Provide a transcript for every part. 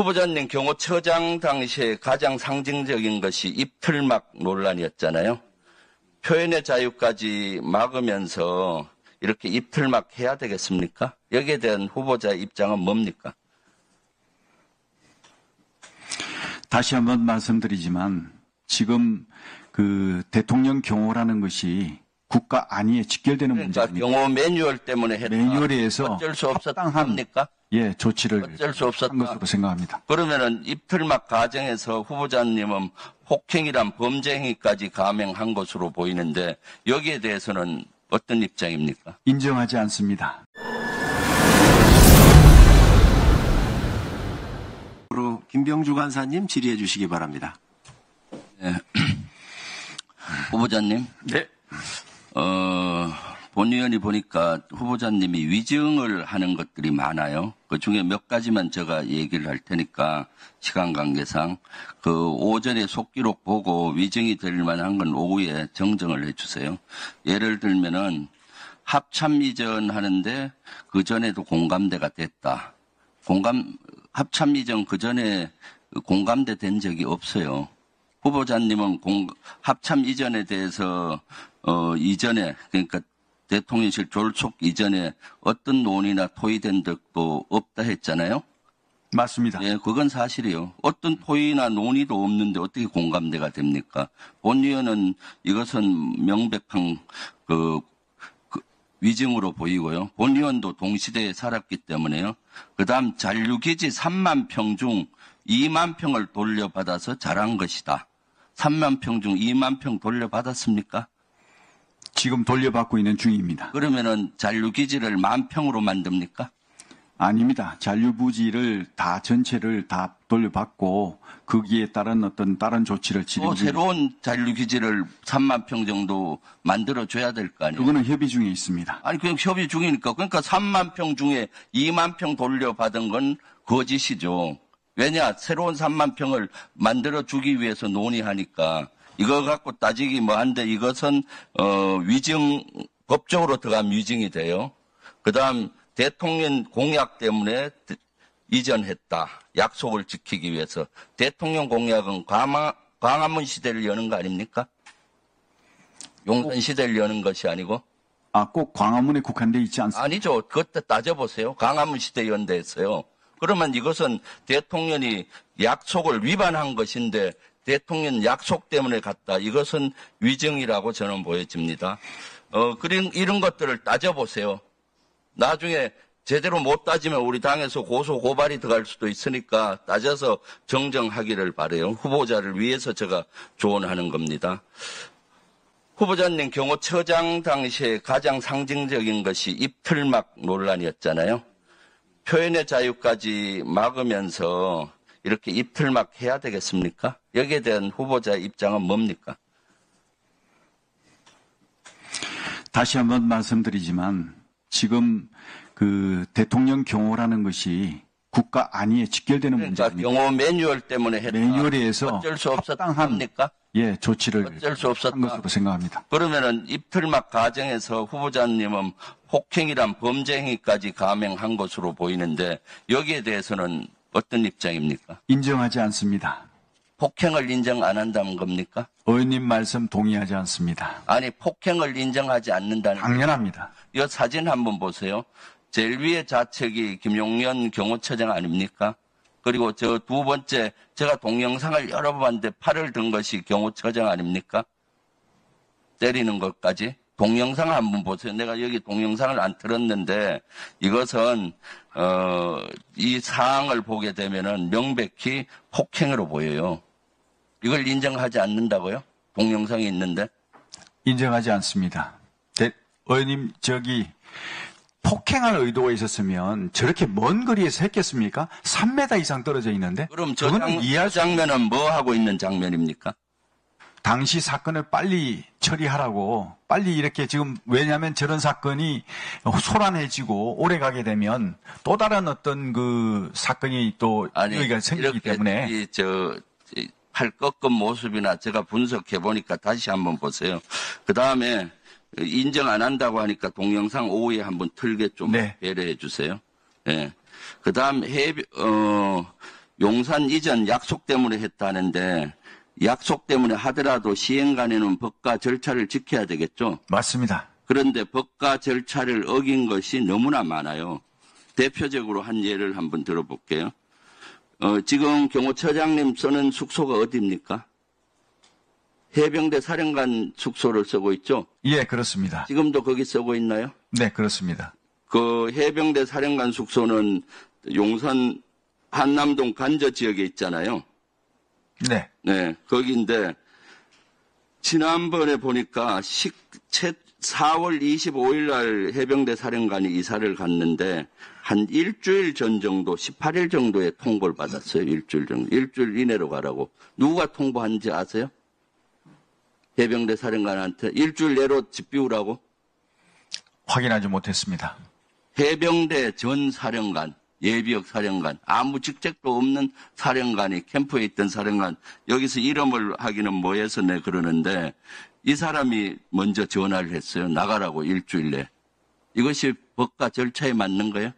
후보자님 경호처장 당시에 가장 상징적인 것이 입틀막 논란이었잖아요. 표현의 자유까지 막으면서 이렇게 입틀막 해야 되겠습니까? 여기에 대한 후보자의 입장은 뭡니까? 다시 한번 말씀드리지만 지금 그 대통령 경호라는 것이 국가 안위에 직결되는 그러니까 문제입니다. 경호 매뉴얼 때문에 했다. 매뉴얼에서 어쩔 수 없었던 합당한 겁니까? 예, 조치를 어쩔 수 없었다. 한 것으로 생각합니다. 그러면은 입틀막 과정에서 후보자님은 폭행이란 범죄 행위까지 감행한 것으로 보이는데 여기에 대해서는 어떤 입장입니까? 인정하지 않습니다. 김병주 간사님 질의해 주시기 바랍니다. 네. 후보자님. 네. 본위원이 보니까 후보자님이 위증을 하는 것들이 많아요. 그 중에 몇 가지만 제가 얘기를 할 테니까 시간 관계상 그 오전에 속기록 보고 위증이 될 만한 건 오후에 정정을 해 주세요. 예를 들면은 합참 이전 하는데 그 전에도 공감대가 됐다. 합참 이전 그 전에 공감대 된 적이 없어요. 후보자님은 합참 이전에 대해서 이전에 그러니까 대통령실 졸속 이전에 어떤 논의나 토의된 적도 없다 했잖아요. 맞습니다. 예, 그건 사실이에요. 어떤 토의나 논의도 없는데 어떻게 공감대가 됩니까? 본위원은 이것은 명백한 위증으로 보이고요. 본위원도 동시대에 살았기 때문에요. 그다음 잔류기지 3만 평 중 2만 평을 돌려받아서 잘한 것이다. 3만 평 중 2만 평 돌려받았습니까? 지금 돌려받고 있는 중입니다. 그러면은 잔류기지를 10,000평으로 만듭니까? 아닙니다. 잔류부지를 전체를 다 돌려받고 거기에 따른 어떤 다른 조치를 또 새로운 잔류기지를 3만 평 정도 만들어줘야 될 거 아니에요? 그거는 협의 중에 있습니다. 아니, 그냥 협의 중이니까. 그러니까 3만 평 중에 2만 평 돌려받은 건 거짓이죠. 왜냐? 새로운 3만 평을 만들어주기 위해서 논의하니까 이거 갖고 따지기 뭐한데 이것은 법적으로 들어가면 위증이 돼요. 그다음 대통령 공약 때문에 이전했다. 약속을 지키기 위해서. 대통령 공약은 광화문 시대를 여는 거 아닙니까? 용산 시대를 여는 것이 아니고. 꼭 광화문에 국한돼 있지 않습니까? 아니죠. 그것도 따져보세요. 광화문 시대 연대했어요. 그러면 이것은 대통령이 약속을 위반한 것인데 대통령 약속 때문에 갔다. 이것은 위증이라고 저는 보여집니다. 이런 것들을 따져보세요. 나중에 제대로 못 따지면 우리 당에서 고소 고발이 들어갈 수도 있으니까 따져서 정정하기를 바라요. 후보자를 위해서 제가 조언하는 겁니다. 후보자님 경호처장 당시에 가장 상징적인 것이 입틀막 논란이었잖아요. 표현의 자유까지 막으면서 이렇게 입틀막 해야 되겠습니까? 여기에 대한 후보자의 입장은 뭡니까? 다시 한번 말씀드리지만 지금 그 대통령 경호라는 것이 국가 안위에 직결되는 그러니까 문제입니다. 경호 매뉴얼 때문에 했다. 매뉴얼에서 어쩔 수 없었던 합당한 겁니까? 예, 조치를 어쩔 수 없었다. 한 것으로 생각합니다. 그러면은 입틀막 과정에서 후보자님은 폭행이란 범죄 행위까지 감행한 것으로 보이는데 여기에 대해서는 어떤 입장입니까? 인정하지 않습니다. 폭행을 인정 안 한다는 겁니까? 의원님 말씀 동의하지 않습니다. 아니 폭행을 인정하지 않는다는 당연합니다. 이 사진 한번 보세요. 제일 위에 좌측이 김용현 경호처장 아닙니까? 그리고 저 두 번째 제가 동영상을 여러 번 봤는데 팔을 든 것이 경호처장 아닙니까? 때리는 것까지. 동영상 한번 보세요. 내가 여기 동영상을 안 틀었는데 이것은 이 사항을 보게 되면은 명백히 폭행으로 보여요. 이걸 인정하지 않는다고요? 동영상이 있는데. 인정하지 않습니다. 의원님 폭행할 의도가 있었으면 저렇게 먼 거리에서 했겠습니까? 3m 이상 떨어져 있는데. 그럼 저 그거는 이해할 수 장면은 뭐 하고 있는 장면입니까? 당시 사건을 빨리 처리하라고 빨리 이렇게 지금 왜냐하면 저런 사건이 소란해지고 오래 가게 되면 또 다른 어떤 그 사건이 또 여기가 생기기 때문에 팔 꺾은 모습이나 제가 분석해 보니까 다시 한번 보세요. 그 다음에 인정 안 한다고 하니까 동영상 오후에 한번 틀게 좀 배려해 주세요. 예. 그 다음 용산 이전 약속 때문에 했다는데 약속 때문에 하더라도 시행간에는 법과 절차를 지켜야 되겠죠. 맞습니다. 그런데 법과 절차를 어긴 것이 너무나 많아요. 대표적으로 한 예를 한번 들어볼게요. 지금 경호처장님 쓰는 숙소가 어디입니까? 해병대 사령관 숙소를 쓰고 있죠? 예, 그렇습니다. 지금도 거기 쓰고 있나요? 네, 그렇습니다. 그 해병대 사령관 숙소는 용산 한남동 간저 지역에 있잖아요. 네. 네, 거기인데 지난번에 보니까 4월 25일 날 해병대 사령관이 이사를 갔는데 한 일주일 전 정도, 18일 정도에 통보를 받았어요. 일주일 정도. 일주일 이내로 가라고. 누가 통보한지 아세요? 해병대 사령관한테 일주일 내로 집 비우라고? 확인하지 못했습니다. 해병대 전 사령관, 예비역 사령관, 아무 직책도 없는 사령관이 캠프에 있던 사령관, 여기서 이름을 하기는 뭐해서 내 그러는데 이 사람이 먼저 전화를 했어요. 나가라고 일주일 내. 이것이 법과 절차에 맞는 거예요?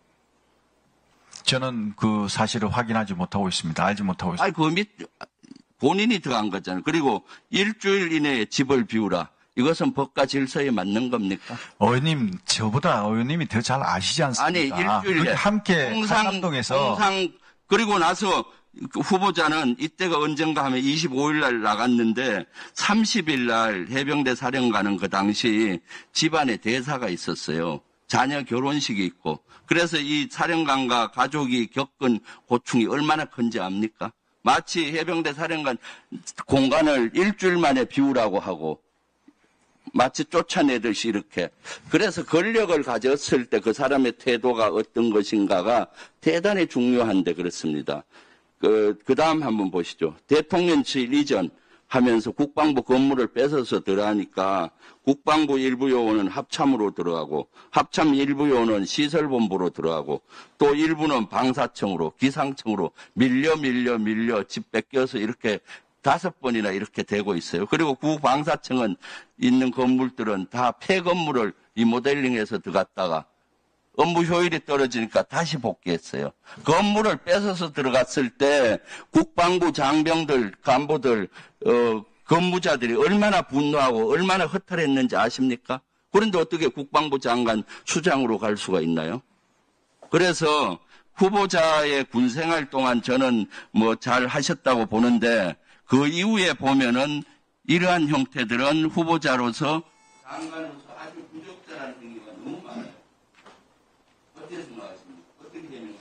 저는 그 사실을 확인하지 못하고 있습니다. 알지 못하고 있습니다. 아니, 그 밑, 본인이 들어간 거잖아요. 그리고 일주일 이내에 집을 비우라. 이것은 법과 질서에 맞는 겁니까? 의원님, 저보다 의원님이 더 잘 아시지 않습니까? 아니, 일주일 내. 함께 한남동에서 그리고 나서 그 후보자는 이때가 언젠가 하면 25일 날 나갔는데 30일 날 해병대 사령관은 그 당시 집안에 대사가 있었어요. 자녀 결혼식이 있고. 그래서 이 사령관과 가족이 겪은 고충이 얼마나 큰지 압니까? 마치 해병대 사령관 공간을 일주일 만에 비우라고 하고 마치 쫓아내듯이 이렇게. 그래서 권력을 가졌을 때 그 사람의 태도가 어떤 것인가가 대단히 중요한데 그렇습니다. 그 다음 한번 보시죠. 대통령실 이전 하면서 국방부 건물을 뺏어서 들어가니까 국방부 일부 요원은 합참으로 들어가고 합참 일부 요원은 시설본부로 들어가고 또 일부는 방사청으로 기상청으로 밀려 집 뺏겨서 이렇게 5번이나 이렇게 되고 있어요. 그리고 구방사청은 있는 건물들은 다 폐건물을 리모델링해서 들어갔다가 업무 효율이 떨어지니까 다시 복귀했어요. 건물을 뺏어서 들어갔을 때 국방부 장병들, 간부들, 근무자들이 얼마나 분노하고 얼마나 허탈했는지 아십니까? 그런데 어떻게 국방부 장관 수장으로 갈 수가 있나요? 그래서 후보자의 군생활 동안 저는 뭐 잘 하셨다고 보는데 그 이후에 보면은 이러한 형태들은 후보자로서 장관으로서 아주 부적절한 행위가 너무 많아요. 어떻게 생각하십니까? 어떻게 해명하시겠어요?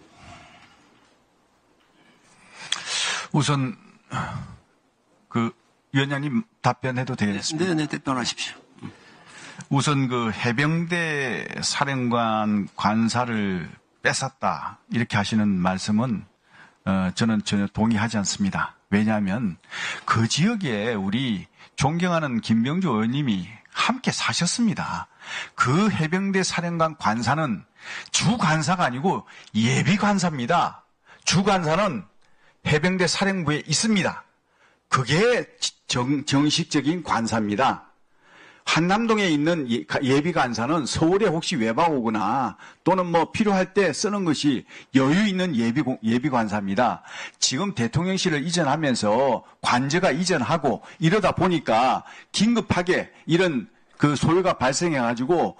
우선 그 위원장님 답변해도 되겠습니까? 네, 답변하십시오. 우선 그 해병대 사령관 관사를 뺏었다 이렇게 하시는 말씀은 저는 전혀 동의하지 않습니다. 왜냐하면 그 지역에 우리 존경하는 김병주 의원님이 함께 사셨습니다. 그 해병대 사령관 관사는 주관사가 아니고 예비관사입니다. 주관사는 해병대 사령부에 있습니다. 그게 정식적인 관사입니다. 한남동에 있는 예비관사는 서울에 혹시 외박 오거나 또는 뭐 필요할 때 쓰는 것이 여유 있는 예비관사입니다. 지금 대통령실을 이전하면서 관저가 이전하고 이러다 보니까 긴급하게 이런 그 소요가 발생해가지고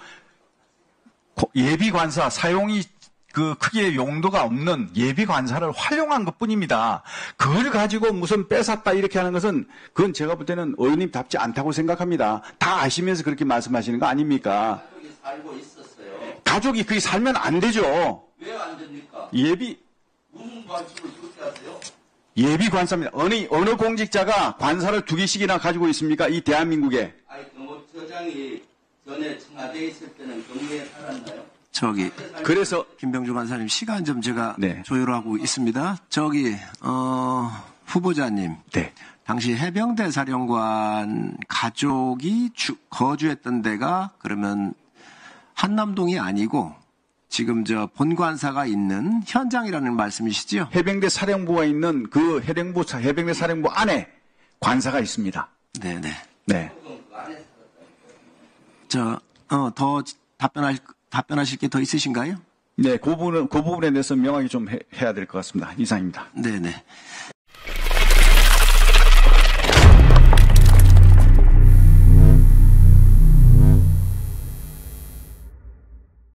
예비관사 사용이 그 크게 용도가 없는 예비관사를 활용한 것 뿐입니다. 그걸 가지고 무슨 뺏었다 이렇게 하는 것은 그건 제가 볼 때는 의원님답지 않다고 생각합니다. 다 아시면서 그렇게 말씀하시는 거 아닙니까? 가족이 살고 있었어요. 가족이 거기 살면 안 되죠. 왜 안 됩니까? 무슨 관습을 그렇게 하세요? 예비관사입니다. 어느 공직자가 관사를 2개씩이나 가지고 있습니까? 이 대한민국에. 아니, 경호처장이 전에 청와대에 있을 때는 경리에 살았나요? 그래서 김병주 간사님 시간 좀 제가 네. 조율하고 있습니다. 후보자님. 네. 당시 해병대 사령관 가족이 거주했던 데가 그러면 한남동이 아니고 지금 본관사가 있는 현장이라는 말씀이시죠? 해병대 사령부가 있는 그 해병대 사령부 안에 관사가 있습니다. 네네. 네. 더 답변하실 게 더 있으신가요? 네, 그 부분에 대해서 명확히 좀 해야 될 것 같습니다. 이상입니다. 네네.